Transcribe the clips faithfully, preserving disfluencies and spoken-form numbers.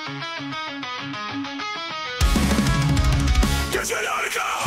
Geceler kara.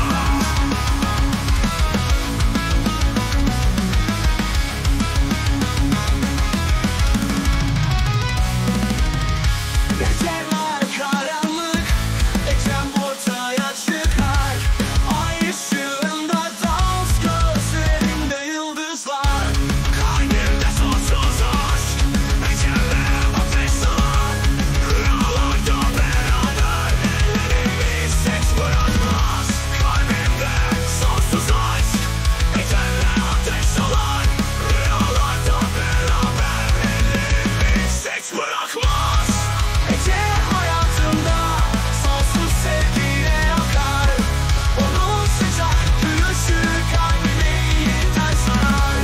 Geceler karanlık, ekrem ortaya çıkar. Ay ışığında dans, gözlerimde yıldızlar. Kalbimde sonsuz aşk, ecelle ateş salar. Rüyalarda beraber, ellerimiz seks bırakmaz. Kalbimde sonsuz aşk, ecelle ateş salar. Rüyalarda beraber, ellerimiz seks bırakmaz. Ece hayatımda sonsuz sevgiyle yakar. Onun sıcak gülüşü kalbimi yeniden sarar.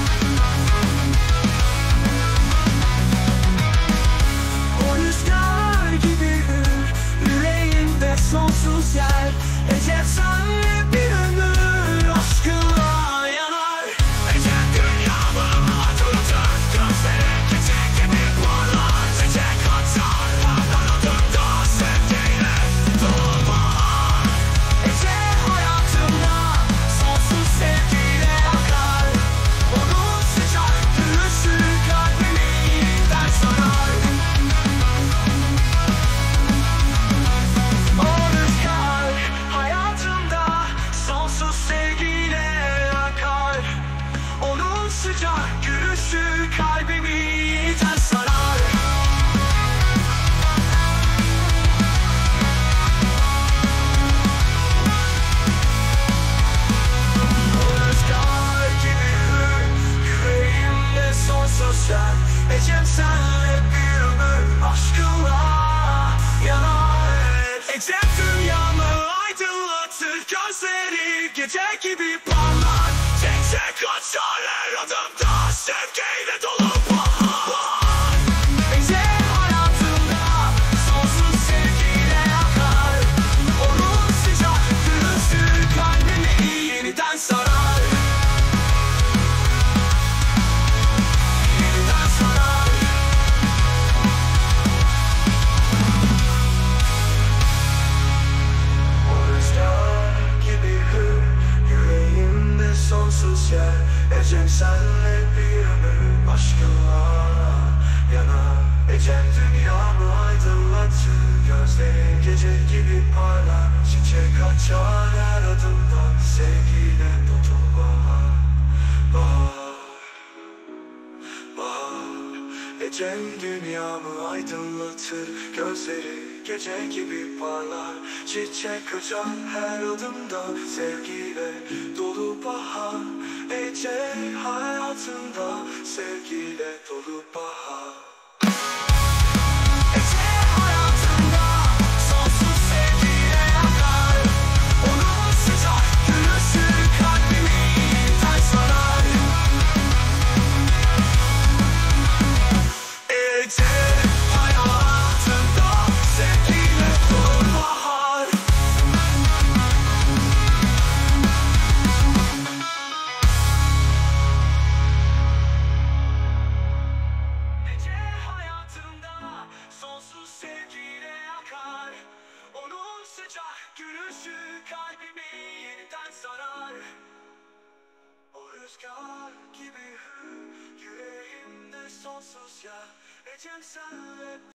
O rüzgar gibi hür, yüreğimde sonsuz yer. Ece senle bir ömür aşkına yanar. Ece dünyamı aydınlatır, gözleri gece gibi parlar. Ece kaçar her adımda sevgiyle dolu bahar. Ece hayatımda sonsuz sevgiyle yakar. Onun sıcak gülüşü kalbimi yeniden sarar. O rüzgar hayatımda sonsuz sevgiyle yakar. Onun sıcak gülüşü kalbimi yeniden sarar. O rüzgar gibi hür, yüreğimde sonsuz yer. Ecem senle bir ömür aşkınla yanar. Ecem dünyamı aydınlatır, gözleri gece gibi parlar. Ece kaçar her adımda sevgiyle dolu bahar. Ece hayatımda sonsuz sevgiyle yakar. Onun sıcak gülüşü kalbimi yeniden sarar. Yeniden sarar. O rüzgar gibi hür, yüreğimde sonsuz yer. Ecem senle bir ömür aşkınla yanar. Ecem dünyamı aydınlatır, gözleri gece gibi parlar. Çiçek açar her adımdan, sevgiyle dolu bahar. Bahar, bahar. Ecem dünyamı aydınlatır, gözleri gece gibi parlar. Çiçek açar her adımda, sevgiyle dolu bahar. Ece hayatımda sevgiyle dolu bahar. Ece hayatımda sonsuz sevgiyle yakar. Onun sıcak gülüşü kalbimi yeniden sarar. Ece hayatımda sevgiyle dolu bahar. Ece hayatımda sonsuz sevgiyle yakar. Onun sıcak gülüşü kalbimi yeniden sarar. O rüzgar gibi hür, yüreğimde sonsuz yer. Ecem senle